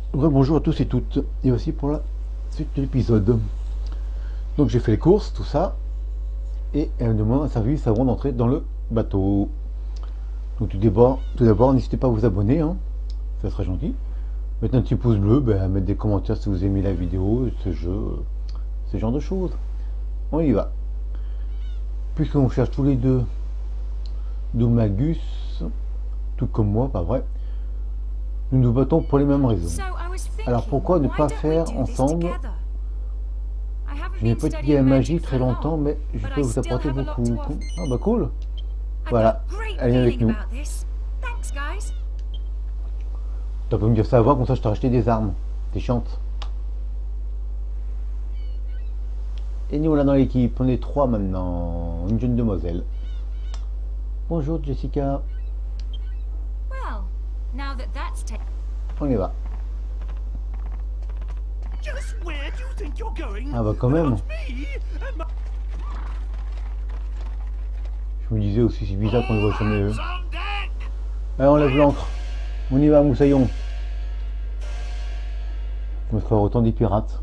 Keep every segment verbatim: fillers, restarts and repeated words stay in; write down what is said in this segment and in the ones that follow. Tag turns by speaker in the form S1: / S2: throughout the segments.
S1: Bonjour à tous et toutes, et voici pour la suite de l'épisode. Donc j'ai fait les courses, tout ça, et elle me demande un service avant d'entrer dans le bateau. Donc tout d'abord, tout d'abord, n'hésitez pas à vous abonner, hein, ça serait gentil. Mettre un petit pouce bleu, ben, mettre des commentaires si vous aimez la vidéo, ce jeu, ce genre de choses. On y va. Puisqu'on cherche tous les deux Magus, tout comme moi, pas vrai, nous nous battons pour les mêmes raisons. Alors pourquoi ne pas faire ensemble? Je n'ai pas étudié la magie très longtemps, mais je peux vous apporter beaucoup. Ah bah cool. Voilà, elle vient avec nous. Tu peux me dire ça avant, comme ça je t'ai racheté des armes. T'es chiante. Et nous voilà dans l'équipe, on est trois maintenant. Une jeune demoiselle. Bonjour Jessica. On y va. Ah bah quand même. Je me disais aussi, c'est bizarre qu'on ne voit jamais eux. Allez, on lève l'ancre. On y va, moussaillon. On va se faire autant des pirates.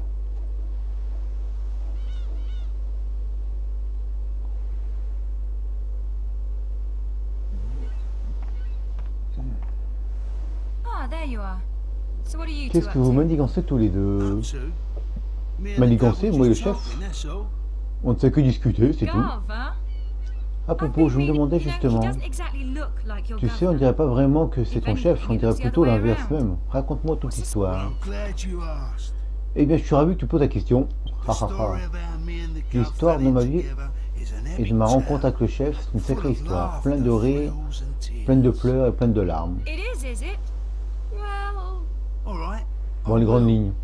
S1: Qu'est-ce que vous manigancez tous les deux? Manigancez, moi et le chef. On ne sait que discuter, c'est tout. À propos, je me demandais justement, tu sais, on dirait pas vraiment que c'est ton chef, on dirait plutôt l'inverse même. Raconte-moi toute l'histoire. Eh bien, je suis ravi que tu poses la question. L'histoire de ma vie et de ma rencontre avec le chef, c'est une sacrée histoire, pleine de rires, pleine de pleurs et pleine de larmes. Bon, les grandes lignes.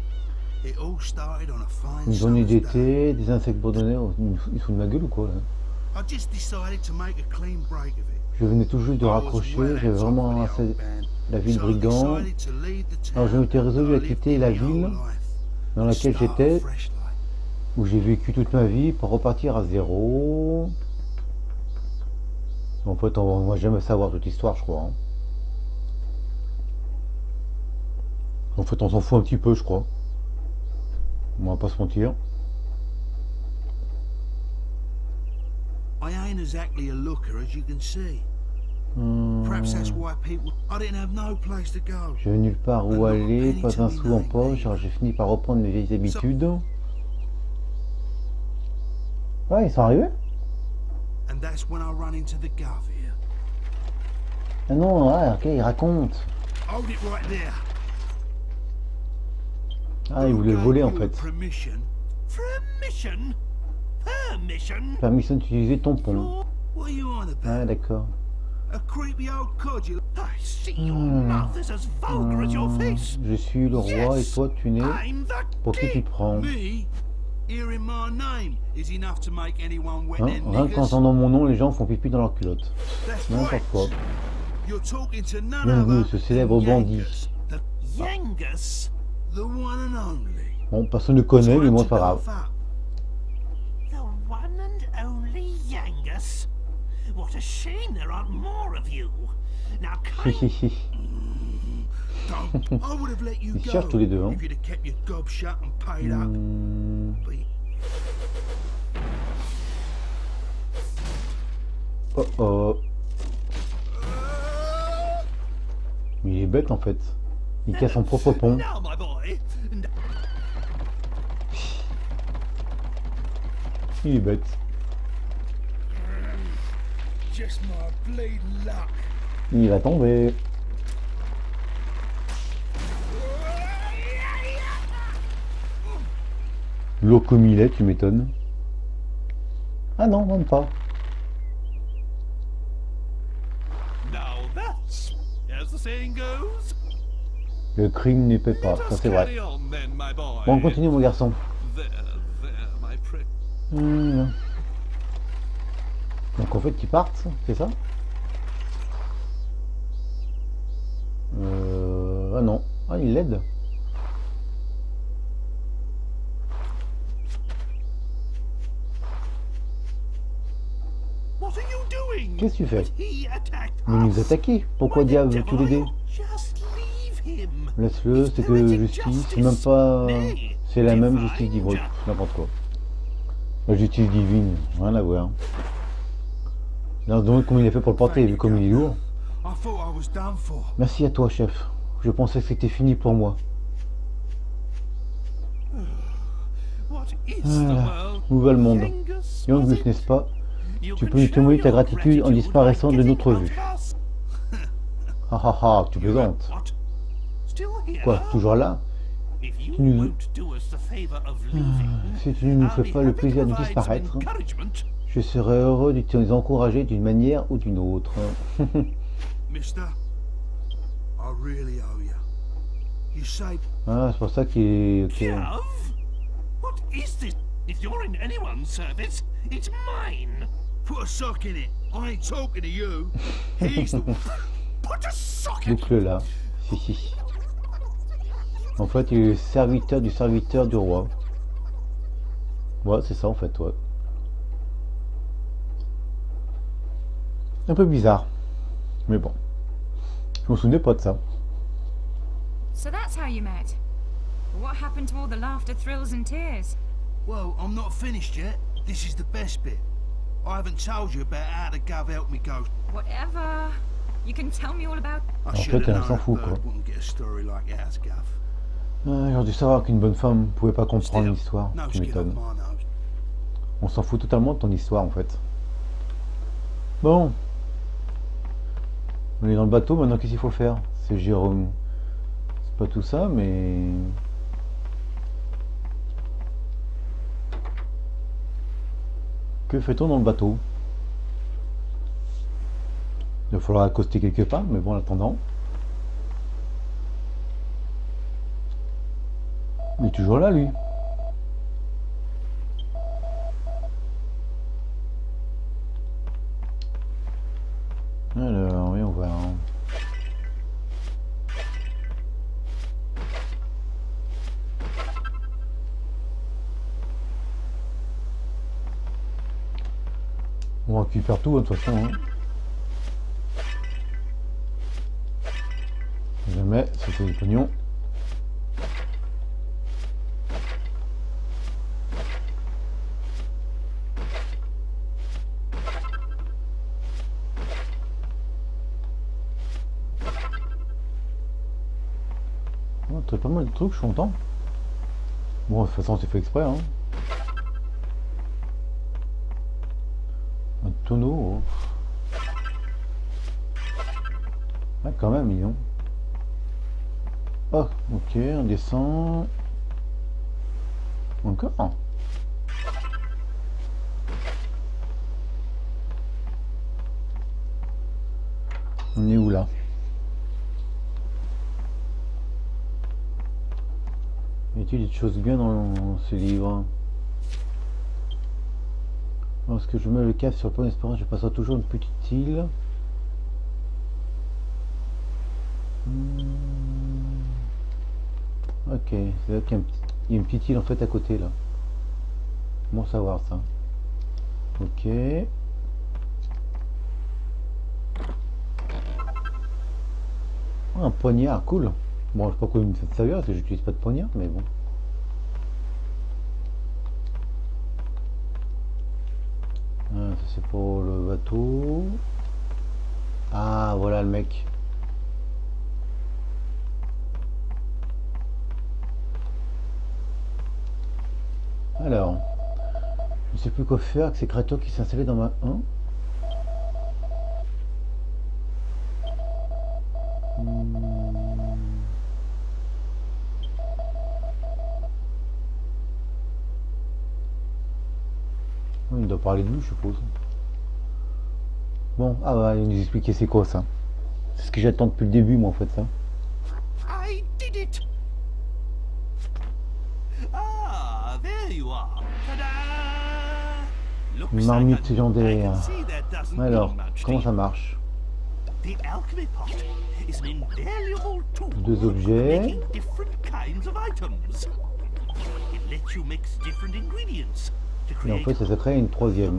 S1: Une journée d'été, des insectes bourdonnés, ils sont de ma gueule ou quoi là? Je venais tout juste de raccrocher, j'avais vraiment assez la ville brigand. Alors je m'étais résolu à quitter la ville dans laquelle j'étais, où j'ai vécu toute ma vie, pour repartir à zéro. En fait, on va jamais savoir toute l'histoire, je crois. Hein. En fait, on s'en fout un petit peu, je crois. On va pas se mentir. Hmm. J'avais nulle part où aller, pas un sou en poche, alors j'ai fini par reprendre mes vieilles habitudes. Ouais, ils sont arrivés. Ah non, ouais, ok, il raconte. Ah, il voulait le voler en fait. Permission d'utiliser ton pont. Ah, d'accord. Mmh. Mmh. Je suis le roi et toi tu n'es. Pour qui tu te prends? Hein? Rien qu'en entendant mon nom, les gens font pipi dans leur culotte. N'importe quoi. Bienvenue, ce célèbre bandit. Bon, personne ne connaît, mais moi, c'est pas grave. Ils cherchent tous les deux, hein. Mmh. Oh oh. Mais il est bête en fait. Il casse son propre pont. Il est bête. Il va tomber. L'eau comme il est, tu m'étonnes. Ah non, même pas. Le crime ne paie pas, ça c'est vrai. Bon, on continue mon garçon. Mmh. Donc en fait ils partent, c'est ça? euh... Ah non, ah il l'aide. Qu'est-ce que tu fais? Mais nous attaquer? Pourquoi diable veux-tu l'aider? Laisse-le, c'est que justice, c'est même pas... C'est la même justice divine, n'importe quoi. La justice divine, rien à voir. Là, on se demande comment il a fait pour le porter, vu comme il est lourd. Merci à toi, chef. Je pensais que c'était fini pour moi. Voilà. Où va le monde? Yangus, n'est-ce pas? Tu peux nous témoigner ta gratitude en disparaissant de notre vue. Ah ah ah, tu plaisantes. Quoi, toujours là? Si tu nous... si tu ne nous fais pas le plaisir de disparaître, je serais heureux de te encourager d'une manière ou d'une autre. Ah, c'est pour ça qu'il est... Okay. Boucle là. Si, si. En fait, il est le serviteur du serviteur du roi. Ouais, c'est ça en fait, ouais. Un peu bizarre. Mais bon. Je me souvenais pas de ça.
S2: So that's how you met. What happened to all the laughter, thrills and tears?
S3: Well, I'm not finished yet. This is the best bit. I haven't told you about how the Gov helped me go.
S2: Whatever. You can tell me all about...
S3: I should have known a bird wouldn't get a story like ours, Gov.
S1: Ah, j'aurais dû savoir qu'une bonne femme pouvait pas comprendre l'histoire. Tu m'étonnes. On s'en fout totalement de ton histoire en fait. Bon. On est dans le bateau, maintenant qu'est-ce qu'il faut faire? C'est Jérôme. C'est pas tout ça, mais... Que fait-on dans le bateau? Il va falloir accoster quelque part, mais bon, en attendant... Il est toujours là, lui. Alors, oui, on va... On récupère tout, hein, de toute façon. Hein. Jamais, c'était du pognon. On a pas mal de trucs, je suis content. Bon, de toute façon, c'est fait exprès. Hein. Un tonneau. Oh. Ah, quand même, mignon. Oh, ok, on descend. Encore. On est où là? Y a-t-il des choses bien dans ce livre? Lorsque je mets le cap sur le point d'espérance, je passerai toujours une petite île. Hmm. Ok, c'est là qu'il y a une petite île en fait à côté là. Bon savoir ça. Ok. Oh, un poignard, cool. Bon, je sais pas quoi il me fait servir parce que j'utilise pas de poignard, mais bon. Ah, ça c'est pour le bateau. Ah, voilà le mec. Alors, je ne sais plus quoi faire avec ces créatures qui s'installaient dans ma un. Il doit parler de nous, je suppose. Bon, ah bah, il nous expliquait c'est quoi ça. C'est ce que j'attends depuis le début, moi, en fait, ça.
S3: I did it. Ah, there you are. Ta-da!
S1: Une marmite légendaire. Alors, comment ça marche? Deux objets. Et en fait, ça se crée une troisième.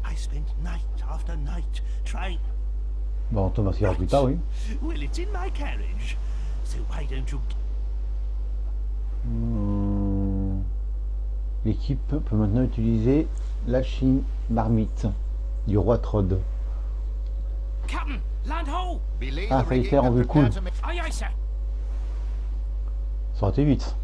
S3: I spent night after night trying.
S1: Bon, Thomas ira plus tard, oui.
S3: Well, it's in my carriage. So why don't you...
S1: Hmm. L'équipe peut maintenant utiliser la Chine marmite du roi Trod.
S3: Captain, land ho!
S1: Ah, fallait faire en vue cool.
S3: Aye, aye, sir.
S1: Ça aurait été vite.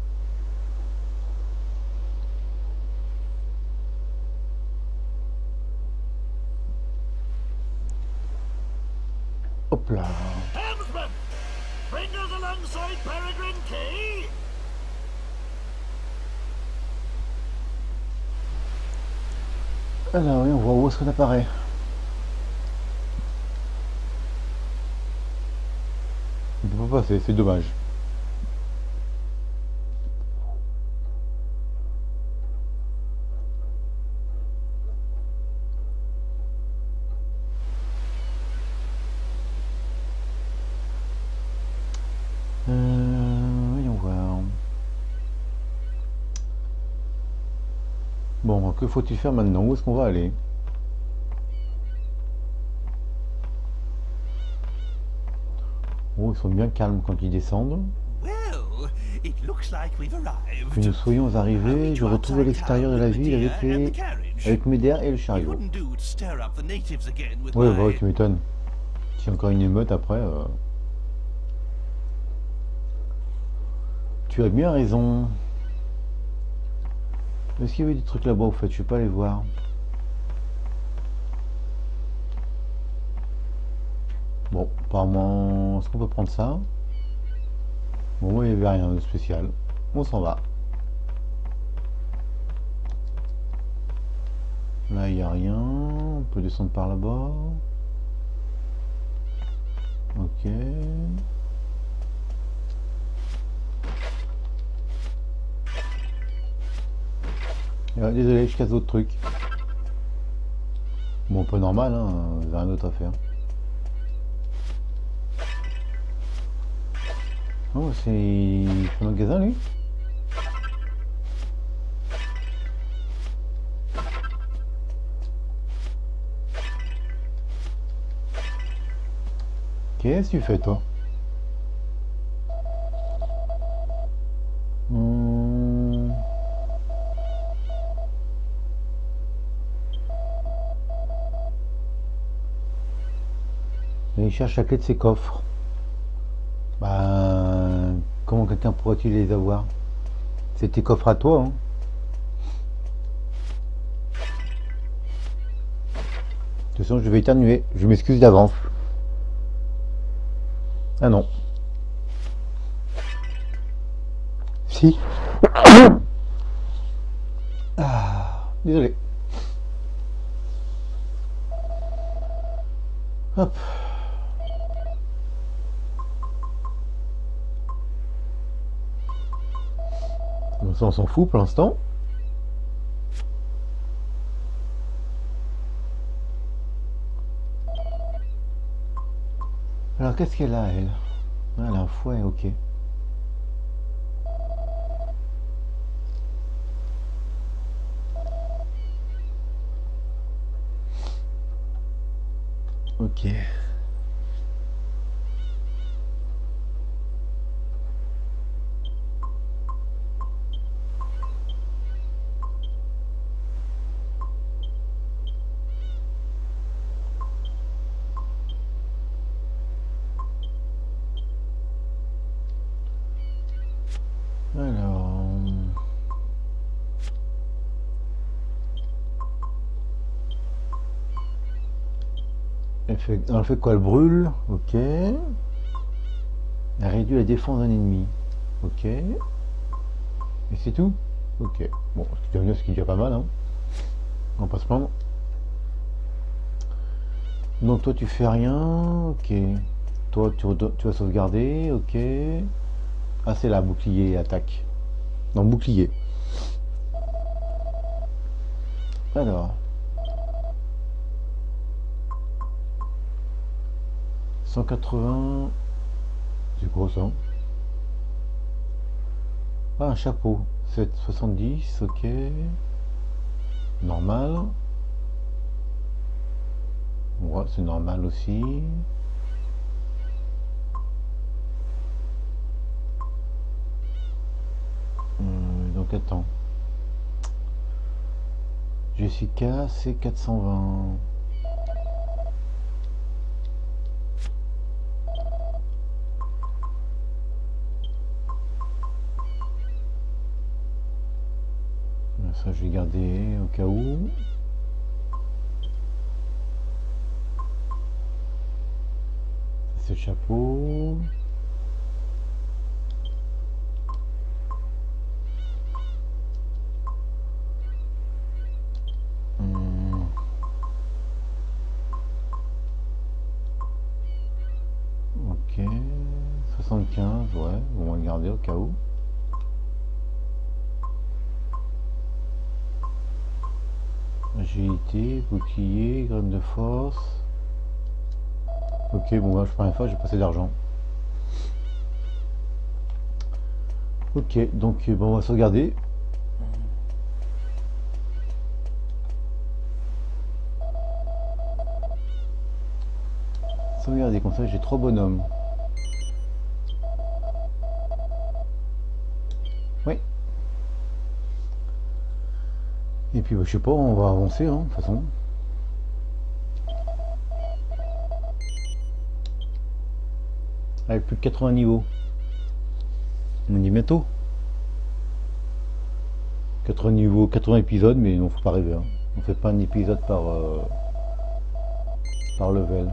S1: Hop là.
S3: Helmsman! Bring us alongside Peregrine Key!
S1: Alors oui, on voit où est-ce qu'on apparaît. Il ne peut pas passer, c'est dommage. Euh, voyons voir. Bon, que faut-il faire maintenant? Où est-ce qu'on va aller? Oh, ils sont bien calmes quand ils descendent.
S3: Well, it looks like we've arrived.
S1: Que nous soyons arrivés, je retrouve à l'extérieur de la ville avec les... avec Médéa et le chariot.
S3: Wouldn't do to stir up the natives again with
S1: Ouais,
S3: my-
S1: bah ouais, tu m'étonnes. S'il y a encore une émeute après... euh, Tu as bien raison. Est-ce qu'il y avait des trucs là-bas au fait? Je vais pas aller voir. Bon, apparemment, est-ce qu'on peut prendre ça? Bon, moi, il n'y avait rien de spécial. On s'en va. Là, il n'y a rien. On peut descendre par là-bas. Ok. Ah, désolé, je casse d'autres trucs. Bon, pas normal, hein. J'ai rien d'autre à faire. Oh, c'est un magasin, lui. Qu'est-ce que tu fais, toi? Hmm. Et il cherche la clé de ses coffres. Bah, comment quelqu'un pourrait-il les avoir? C'est tes coffres à toi, hein. De toute façon, je vais éternuer. Je m'excuse d'avance. Ah non. Si. Ah, désolé. Hop. Bon, ça, on s'en fout pour l'instant. Alors, qu'est-ce qu'elle a, elle? Ah, elle a un fouet, ok. Ok. Alors... Elle fait, elle fait quoi? Elle brûle, ok. Elle réduit la défense d'un ennemi, ok. Et c'est tout? Ok. Bon, ce qui est ce qui est déjà pas mal, hein. On va pas se prendre. Donc toi tu fais rien, ok. Toi tu, tu vas sauvegarder, ok. Ah c'est là, bouclier, attaque. Non, bouclier. Alors. cent quatre-vingts. C'est quoi ça? Ah, un chapeau. sept soixante-dix, ok. Normal. Ouais, c'est normal aussi. Euh, donc attends. Jessica, c'est quatre cent vingt. Ça, je vais garder au cas où. C'est le chapeau. Hum. Ok. soixante-quinze, ouais. On va le garder au cas où. Agilité, bouclier, graine de force. Ok, bon, là, je prends une fois, j'ai passé d'argent. Ok, donc bon, on va sauvegarder. Sauvegarder, comme ça j'ai trois bonhommes. Oui. Et puis bah, je sais pas, on va avancer, hein, de toute façon. Avec plus de quatre-vingts niveaux. On dit bientôt. quatre-vingts niveaux, quatre-vingts épisodes, mais non, faut pas rêver. Hein. On fait pas un épisode par, euh, par level.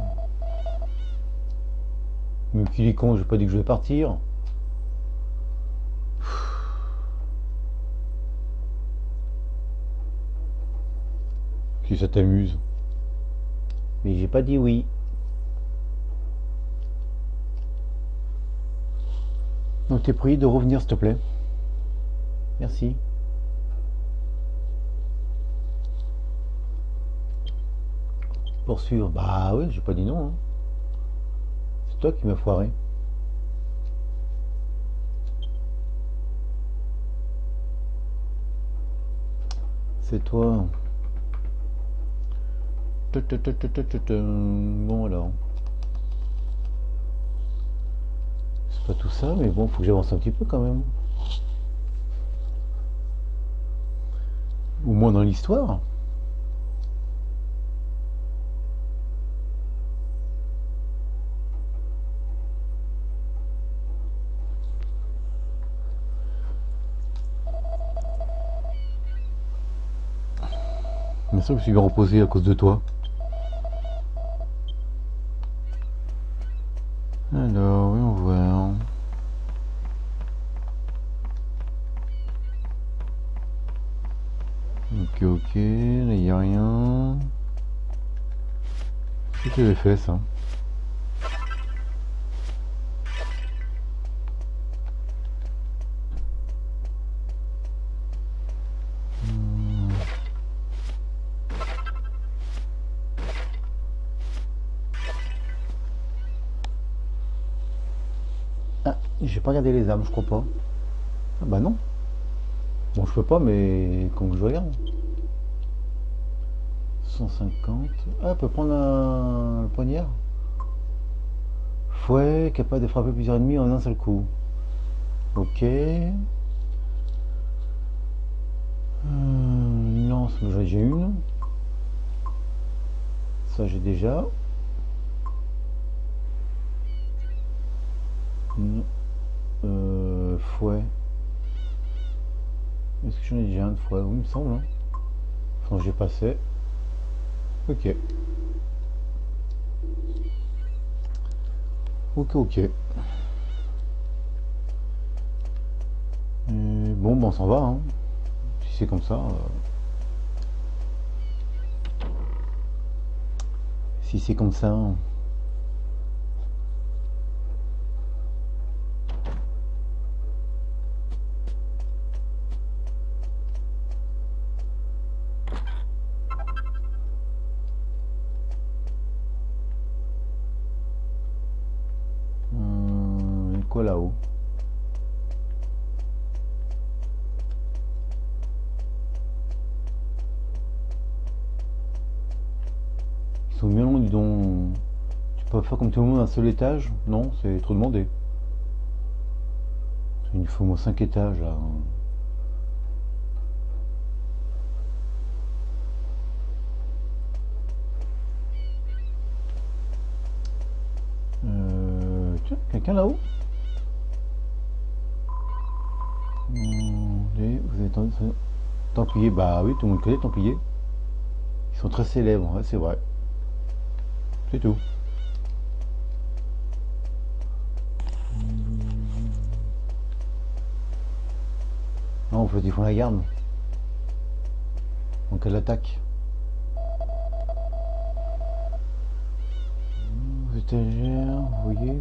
S1: Mais qu'il est con, j'ai pas dit que je vais partir. Si ça t'amuse. Mais j'ai pas dit oui. Donc t'es prié de revenir s'il te plaît. Merci. Poursuivre. Bah oui, j'ai pas dit non. Hein. C'est toi qui m'as foiré. C'est toi. Bon alors. C'est pas tout ça, mais bon, faut que j'avance un petit peu quand même. Au moins dans l'histoire. Bien sûr que je suis bien reposé à cause de toi. Alors, oui, on voit. Ok, ok, là il n'y a rien. Qu'est-ce que j'avais fait ça? Hmm. Ah, j'ai pas regardé les armes, je crois pas. Ah bah non. Bon, je peux pas, mais comme je regarde. cent cinquante. Ah, elle peut prendre un le poignard. Fouet, capable de frapper plusieurs ennemis en un seul coup. Ok. Euh, une lance, mais j'en ai déjà une. Ça, j'ai déjà. Une, euh, fouet. Est-ce que j'en ai déjà un de fouet? Oui, il me semble. Hein. Enfin, j'ai passé. Ok. Ok, ok. Et bon, ben on s'en va. Hein. Si c'est comme ça. Euh... Si c'est comme ça. Hein. Hum, quoi là-haut? Ils sont bien longs, dis donc. Je peux pas faire comme tout le monde un seul étage. Non, c'est trop demandé. Il nous faut au moins cinq étages là. Euh, tiens, quelqu'un là-haut. Hum, vous êtes Templiers, bah oui, tout le monde connaît Templiers. Ils sont très célèbres, ouais, c'est vrai. C'est tout. Non, en fait, ils font la garde. En cas d'attaque. Étagères, vous voyez.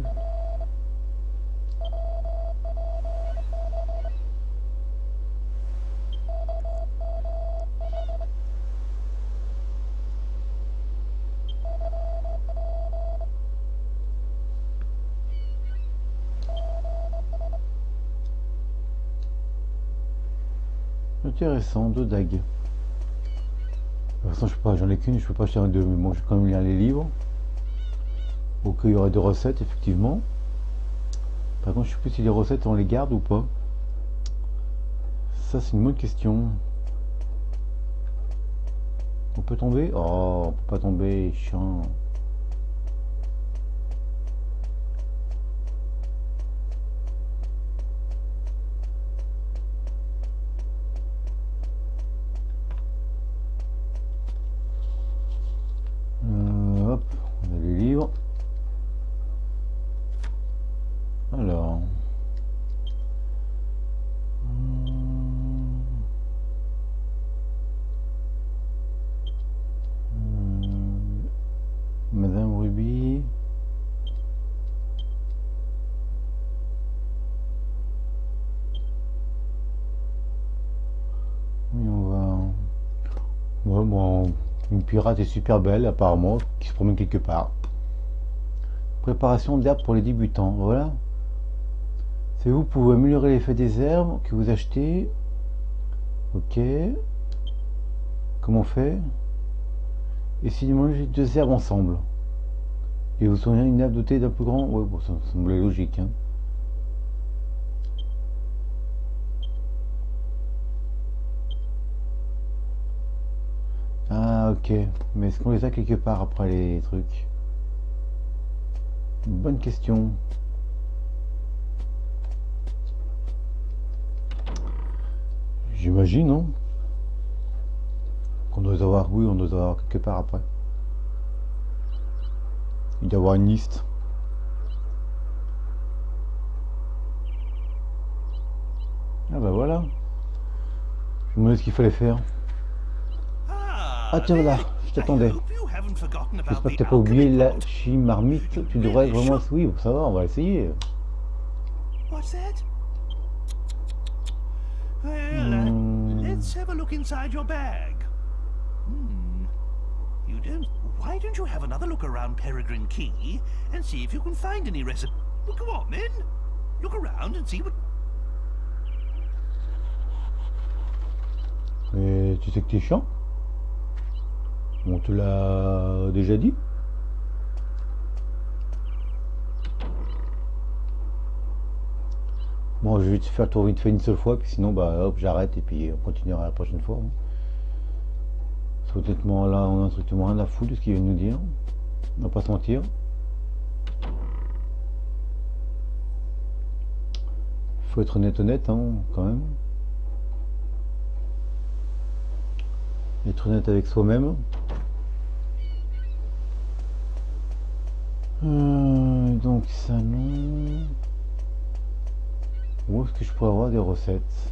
S1: Intéressant, deux dagues. De toute façon, je peux pas, j'en ai qu'une, je peux pas acheter un deux, mais bon, je vais quand même lire les livres. Au cas où il y aurait des recettes, effectivement. Par contre, je sais plus si les recettes on les garde ou pas. Ça, c'est une bonne question. On peut tomber? Oh, on peut pas tomber, chiant. Euh, hop, on a les livres. Alors. Hum. Hum. Madame Ruby. Oui, on va. Ouais, bon, une pirate est super belle, apparemment, qui se promène quelque part. Préparation d'herbes pour les débutants. Voilà. C'est vous pouvez améliorer l'effet des herbes que vous achetez. Ok. Comment on fait? Et si vous mangez deux herbes ensemble et vous soignez une herbe dotée d'un plus grand. Ouais, bon, ça, ça semblait logique. Hein. Ah, ok. Mais est-ce qu'on les a quelque part après les trucs? Une bonne question. J'imagine, non? Qu'on doit les avoir, oui, on doit les avoir quelque part après. Il doit y avoir une liste. Ah bah voilà. Je me demandais ce qu'il fallait faire. Ah tiens voilà, je t'attendais. J'espère que t'as pas oublié la chimarmite. Tu devrais vraiment... Oui, ça va, on va essayer.
S3: What's that? Well, uh, let's have a look inside your bag. Hmm. You don't... Why don't you have another look around Peregrine Key and see if you can find any recipe? Well, go on then. Look around and see what...
S1: Et tu sais que t'es chiant? On te l'a déjà dit? Bon, je vais te faire tour vite fait une seule fois, puis sinon, bah hop, j'arrête et puis on continuera la prochaine fois. Hein. Honnêtement, là, on a strictement rien à foutre de ce qu'il vient de nous dire. On va pas se mentir. Faut être honnête, honnête, hein, quand même. Être honnête avec soi-même. Euh, donc ça non. Où est-ce que je pourrais avoir des recettes?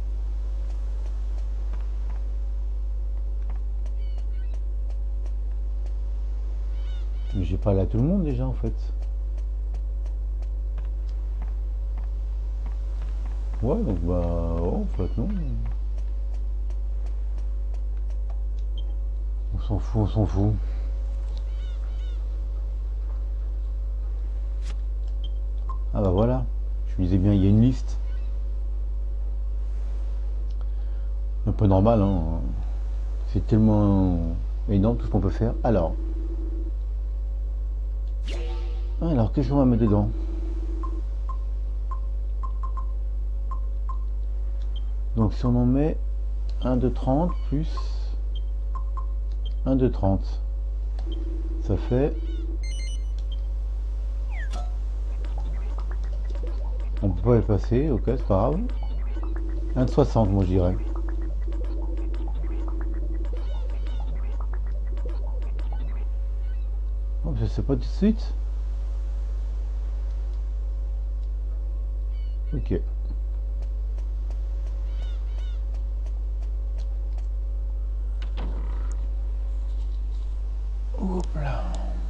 S1: Mais j'ai parlé à tout le monde déjà en fait. Ouais donc bah oh, en fait non. On s'en fout, on s'en fout. Ah bah voilà, je me disais bien, il y a une liste. Un peu normal, hein. C'est tellement énorme tout ce qu'on peut faire. Alors. Alors, qu'est-ce qu'on va mettre dedans? Donc, si on en met un de trente plus un de trente, ça fait... On peut pas les passer, ok, c'est pas grave. un de soixante, moi je dirais. Oh, je sais pas tout de suite. Ok. Hop là.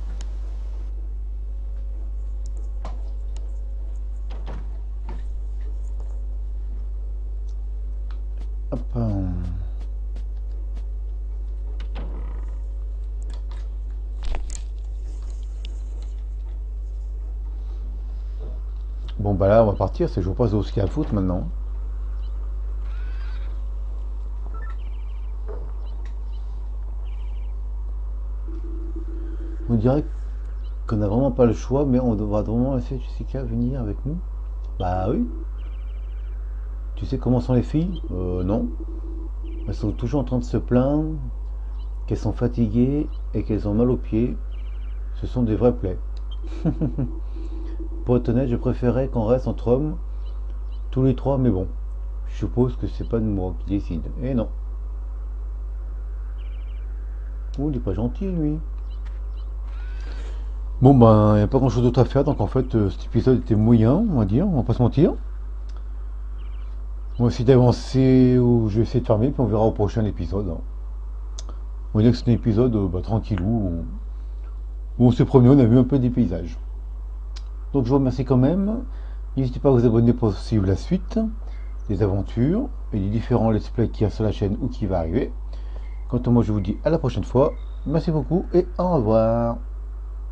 S1: Hop. Bon bah là on va partir, c'est je vous passe au ski à foot maintenant. On dirait qu'on n'a vraiment pas le choix, mais on devra vraiment laisser Jessica venir avec nous. Bah oui. Tu sais comment sont les filles? Euh non. Elles sont toujours en train de se plaindre qu'elles sont fatiguées et qu'elles ont mal aux pieds. Ce sont des vrais plaies. Pour être honnête, je préférais qu'on reste entre hommes, tous les trois, mais bon, je suppose que c'est pas de moi qui décide. Et non. Oh, il est pas gentil, lui. Bon, ben, il n'y a pas grand chose d'autre à faire, donc en fait, euh, cet épisode était moyen, on va dire, on va pas se mentir. On va essayer d'avancer, ou je vais essayer de fermer, puis on verra au prochain épisode. On va dire que c'est un épisode euh, bah, tranquillou, où, où on s'est promené, on a vu un peu des paysages. Donc je vous remercie quand même. N'hésitez pas à vous abonner pour suivre la suite des aventures et des différents let's play qu'il y a sur la chaîne ou qui va arriver. Quant à moi, je vous dis à la prochaine fois. Merci beaucoup et au revoir.